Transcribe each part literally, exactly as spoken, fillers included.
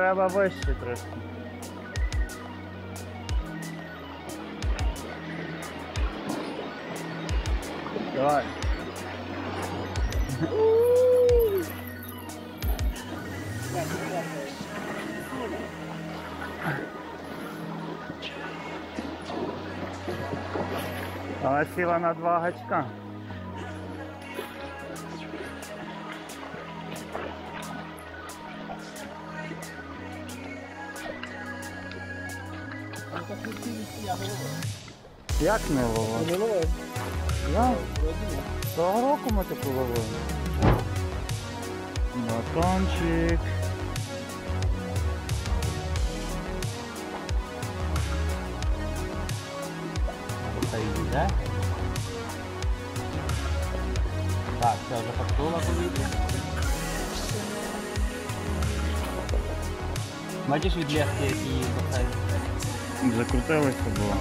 треба вище трошки. Давай. Вона сіла на два гачка. Як не ловив? Не ловив? Я? Того року ми таку ловили. Батончик. Та йде. Так, це вже подсула повітря. Бачиш від легки, які її бахають? Закрутилося було.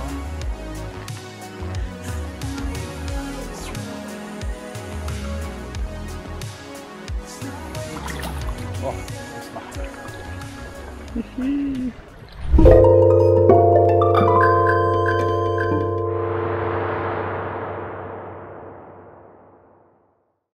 О, пішла.